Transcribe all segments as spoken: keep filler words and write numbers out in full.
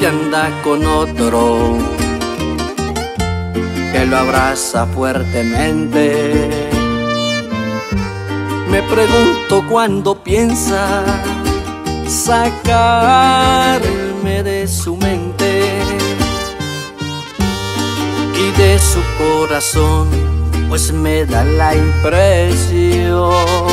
que anda con otro, que lo abraza fuertemente. Me pregunto cuándo piensa sacarme de su mente y de su corazón, pues me da la impresión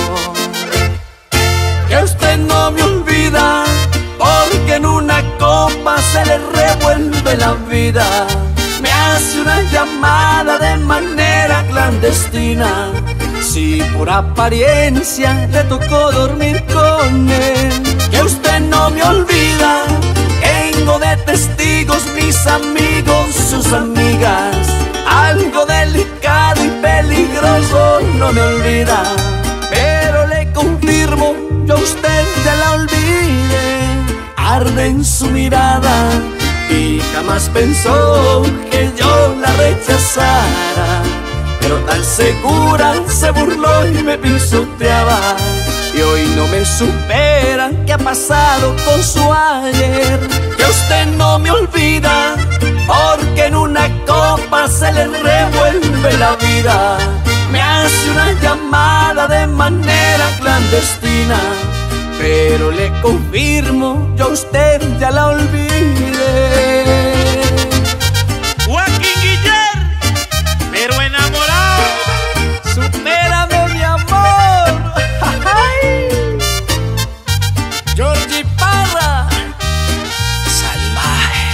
que usted no me olvida, porque en una copa se le revuelve la vida. Me hace una llamada de manera clandestina, si por apariencia le tocó dormir con él. Que usted no me olvida, tengo de testigos mis amigos, sus amigas. Algo delicado y peligroso no me olvida, pero le confirmo, yo a usted ya la olvidé. Arde en su mirada y jamás pensó que yo la rechazara, pero tan segura se burló y me pisoteaba. Y hoy no me supera qué ha pasado con su ayer. Que usted no me olvida, porque en una copa se le revuelve la vida. Me hace una llamada de manera clandestina, pero le confirmo, yo a usted ya la olvidé. Joaquín Guillar, pero enamorado. Supérame, mi amor. Georgie Parra, salvaje.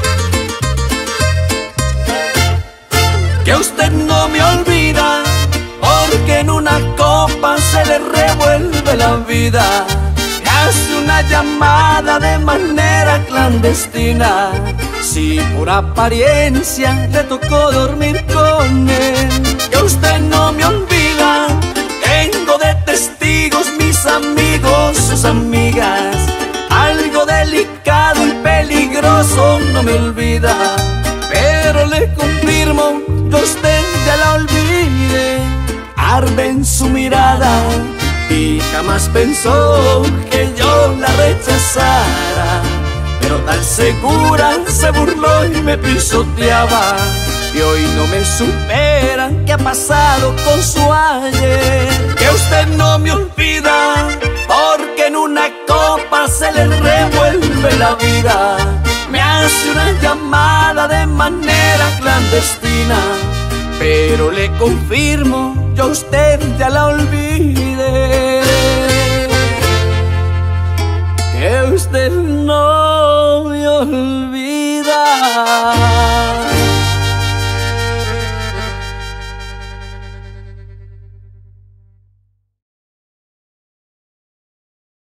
Que usted no me olvida, porque en una copa se le revuelve la vida. Me hace una llamada de manera clandestina, si por apariencia le tocó dormir con él. Que usted no me olvida, tengo de testigos mis amigos, sus amigas. Algo delicado y peligroso no me olvida, pero le confirmo, yo a usted ya la olvidé. Arde en su mirada y jamás pensó que yo la rechazara, pero tan segura se burló y me pisoteaba. Y hoy no me supera qué ha pasado con su ayer. Que usted no me olvida, porque en una copa se le revuelve la vida. Me hace una llamada de manera clandestina, pero le confirmo, yo a usted ya la olvidé. Que usted no me olvida.